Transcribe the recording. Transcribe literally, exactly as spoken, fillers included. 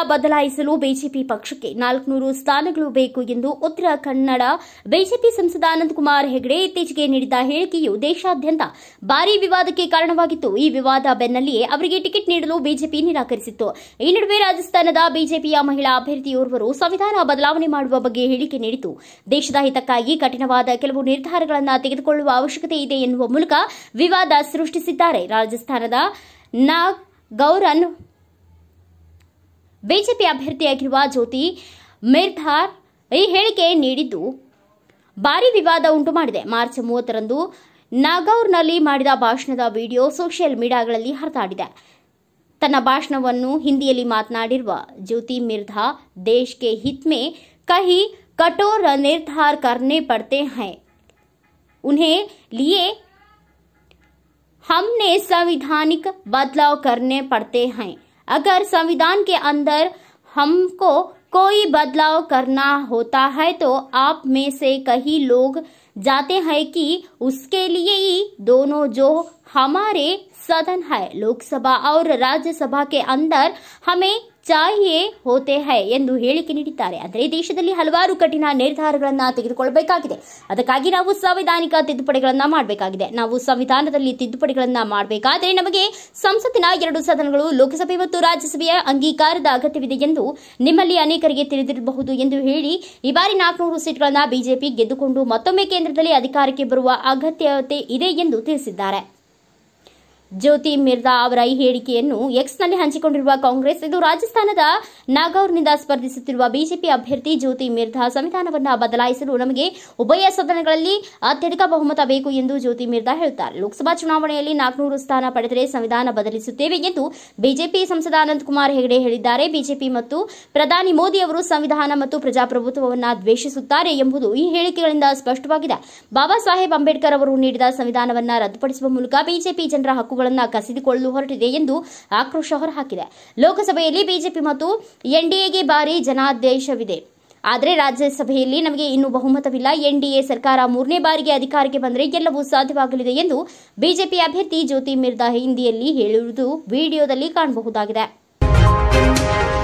ಬದಲಾಯಿಸಲು ಬಿಜೆಪಿ ಪಕ್ಷಕ್ಕೆ ನಾಲ್ಕುನೂರು ಸ್ಥಾನಗಳು ಬೇಕು ಎಂದು ಉತ್ತರ ಕನ್ನಡ ಬಿಜೆಪಿ ಸಂಸದ ಅನಂತಕುಮಾರ್ ಹೆಗಡೆ ಇತ್ತೀಚೆಗೆ ನೀಡಿದ ಹೇಳಿಕೆಯು ದೇಶಾದ್ಯಂತ ಭಾರೀ ವಿವಾದಕ್ಕೆ ಕಾರಣವಾಗಿತ್ತು. ಈ ವಿವಾದ ಬೆನ್ನಲ್ಲಿಯೇ ಅವರಿಗೆ ಟಿಕೆಟ್ ನೀಡಲು ಬಿಜೆಪಿ ನಿರಾಕರಿಸಿತ್ತು. ಈ ನಡುವೆ ರಾಜಸ್ಥಾನದ ಬಿಜೆಪಿಯ ಮಹಿಳಾ ಅಭ್ಯರ್ಥಿಯೋರ್ವರು ಸಂವಿಧಾನ ಬದಲಾವಣೆ ಮಾಡುವ ಬಗ್ಗೆ ಹೇಳಿಕೆ ನೀಡಿತು. ದೇಶದ ಹಿತಕ್ಕಾಗಿ ಕಠಿಣವಾದ ಕೆಲವು ನಿರ್ಧಾರಗಳನ್ನು ತೆಗೆದುಕೊಳ್ಳುವ ಅವಶ್ಯಕತೆ ಇದೆ ಎನ್ನುವ ಮೂಲಕ ವಿವಾದ ಸೃಷ್ಟಿಸಿದ್ದಾರೆ. ರಾಜಸ್ಥಾನದ ನಾಗೌರನ್ ಬಿಜೆಪಿ ಅಭ್ಯರ್ಥಿಯಾಗಿರುವ ಜ್ಯೋತಿ ಮಿರ್ಧಾರ್ ಈ ಹೇಳಿಕೆ ನೀಡಿದ್ದು ಭಾರೀ ವಿವಾದ ಉಂಟು ಮಾಡಿದೆ. ಮಾರ್ಚ್ ಮೂವತ್ತರಂದು ನಾಗೌರ್ನಲ್ಲಿ ಮಾಡಿದ ಭಾಷಣದ ವಿಡಿಯೋ ಸೋಷಿಯಲ್ ಮೀಡಿಯಾಗಳಲ್ಲಿ ಹರಿದಾಡಿದೆ. ತನ್ನ ಭಾಷಣವನ್ನು ಹಿಂದಿಯಲ್ಲಿ ಮಾತನಾಡಿರುವ ಜ್ಯೋತಿ ಮಿರ್ಧಾ ದೇಶ के हित में कई कठोर निर्धार करने पड़ते हैं, उन्हें लिए हमने संवैधानिक बदलाव करने पड़ते हैं. अगर संविधान के अंदर हमको कोई बदलाव करना होता है तो आप में से कई लोग जाते हैं कि उसके लिए ही दोनों जो हमारे सदन है लोकसभा और राज्यसभा के अंदर हमें चाहिए होते हैं ಎಂದು ಹೇಳಿಕೆ ನೀಡಿದ್ದಾರೆ. ಅಂದರೆ ದೇಶದಲ್ಲಿ ಹಲವಾರು ಕಠಿಣ ನಿರ್ಧಾರಗಳನ್ನು ತೆಗೆದುಕೊಳ್ಳಬೇಕಾಗಿದೆ. ಅದಕ್ಕಾಗಿ ನಾವು ಸಂವಿಧಾನಿಕ ತಿದ್ದುಪಡಿಗಳನ್ನು ಮಾಡಬೇಕಾಗಿದೆ. ನಾವು ಸಂವಿಧಾನದಲ್ಲಿ ತಿದ್ದುಪಡಿಗಳನ್ನು ಮಾಡಬೇಕಾದರೆ ನಮಗೆ ಸಂಸತ್ತಿನ ಎರಡು ಸದನಗಳು ಲೋಕಸಭೆ ಮತ್ತು ರಾಜ್ಯಸಭೆಯ ಅಂಗೀಕಾರದ ಅಗತ್ಯವಿದೆ ಎಂದು ನಿಮ್ಮಲ್ಲಿ ಅನೇಕರಿಗೆ ತಿಳಿದಿರಬಹುದು ಎಂದು ಹೇಳಿ ಈ ಬಾರಿ ನಾಲ್ಕುನೂರು ಸೀಟ್ಗಳನ್ನು ಬಿಜೆಪಿ ಗೆದ್ದುಕೊಂಡು ಮತ್ತೊಮ್ಮೆ ಕೇಂದ್ರದಲ್ಲಿ ಅಧಿಕಾರಕ್ಕೆ ಬರುವ ಅಗತ್ಯತೆ ಇದೆ ಎಂದು ತಿಳಿಸಿದ್ದಾರೆ. ಜ್ಯೋತಿ ಮಿರ್ಧಾ ಅವರ ಈ ಹೇಳಿಕೆಯನ್ನು ಎಕ್ಸ್ನಲ್ಲಿ ಹಂಚಿಕೊಂಡಿರುವ ಕಾಂಗ್ರೆಸ್ ಇದು ರಾಜಸ್ಥಾನದ ನಾಗೌರ್ನಿಂದ ಸ್ಪರ್ಧಿಸುತ್ತಿರುವ ಬಿಜೆಪಿ ಅಭ್ಯರ್ಥಿ ಜ್ಯೋತಿ ಮಿರ್ಧಾ ಸಂವಿಧಾನವನ್ನು ಬದಲಾಯಿಸಲು ನಮಗೆ ಉಭಯ ಸದನಗಳಲ್ಲಿ ಅತ್ಯಧಿಕ ಬಹುಮತ ಬೇಕು ಎಂದು ಜ್ಯೋತಿ ಮಿರ್ಧಾ ಹೇಳುತ್ತಾರೆ. ಲೋಕಸಭಾ ಚುನಾವಣೆಯಲ್ಲಿ ನಾಲ್ಕುನೂರು ಸ್ಥಾನ ಪಡೆದರೆ ಸಂವಿಧಾನ ಬದಲಿಸುತ್ತೇವೆ ಎಂದು ಬಿಜೆಪಿ ಸಂಸದ ಅನಂತಕುಮಾರ್ ಹೆಗಡೆ ಹೇಳಿದ್ದಾರೆ. ಬಿಜೆಪಿ ಮತ್ತು ಪ್ರಧಾನಿ ಮೋದಿ ಅವರು ಸಂವಿಧಾನ ಮತ್ತು ಪ್ರಜಾಪ್ರಭುತ್ವವನ್ನು ದ್ವೇಷಿಸುತ್ತಾರೆ ಎಂಬುದು ಈ ಹೇಳಿಕೆಗಳಿಂದ ಸ್ಪಷ್ಟವಾಗಿದೆ. ಬಾಬಾ ಸಾಹೇಬ್ ಅಂಬೇಡ್ಕರ್ ಅವರು ನೀಡಿದ ಸಂವಿಧಾನವನ್ನು ರದ್ದುಪಡಿಸುವ ಮೂಲಕ ಬಿಜೆಪಿ ಜನರ ಹಕ್ಕು ಕಸಿದುಕೊಳ್ಳಲು ಹೊರಟಿದೆ ಎಂದು ಆಕ್ರೋಶ ಹೊರಹಾಕಿದೆ. ಲೋಕಸಭೆಯಲ್ಲಿ ಬಿಜೆಪಿ ಮತ್ತು ಎನ್ಡಿಎಗೆ ಭಾರಿ ಜನಾದೇಶವಿದೆ. ಆದರೆ ರಾಜ್ಯಸಭೆಯಲ್ಲಿ ನಮಗೆ ಇನ್ನೂ ಬಹುಮತವಿಲ್ಲ. ಎನ್ಡಿಎ ಸರ್ಕಾರ ಮೂರನೇ ಬಾರಿಗೆ ಅಧಿಕಾರಕ್ಕೆ ಬಂದರೆ ಎಲ್ಲವೂ ಸಾಧ್ಯವಾಗಲಿದೆ ಎಂದು ಬಿಜೆಪಿ ಅಭ್ಯರ್ಥಿ ಜ್ಯೋತಿ ಮಿರ್ಧಾ ಹಿಂದಿಯಲ್ಲಿ ಹೇಳಿರುವುದು ವಿಡಿಯೋದಲ್ಲಿ ಕಾಣಬಹುದಾಗಿದೆ.